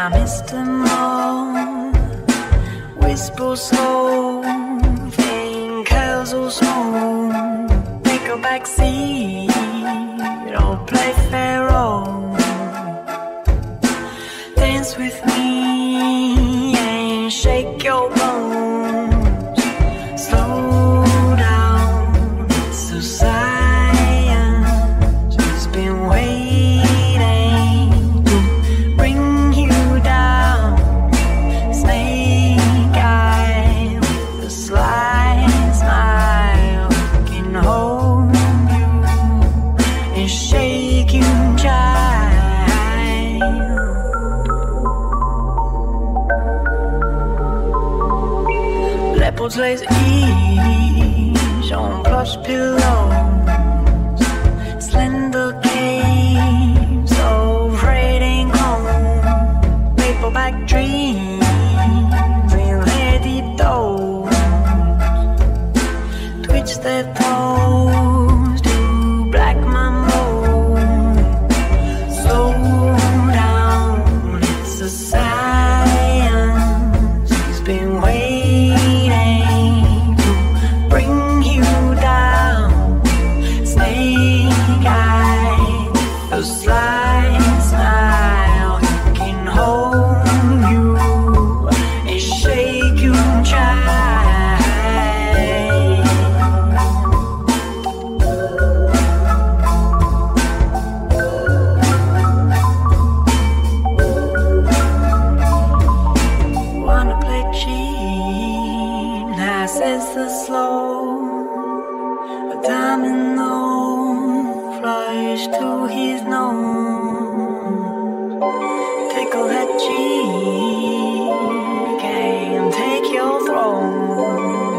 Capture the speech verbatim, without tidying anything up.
Now Mister Moore whisper slow, think curls all smooth. Take a back seat, don't play Pharaoh. Dance with me and shake your bones. Slow down, it's a science. It's been waiting to bring you down. Snake eye with a sly smile can hold you and shake you dry. Leopards lays ease on plush pillows. Slender caves of fading home. Paperback dreams in their deep toes. Twitch their toes to black mambo. Slow down, it's a science. He's been waiting to bring you down. Snake eye, a sly smile can hold you and shake you dry. Wanna play cheap, now says the slow. A domino flies to his nose. Tickle that cheek and take your throne.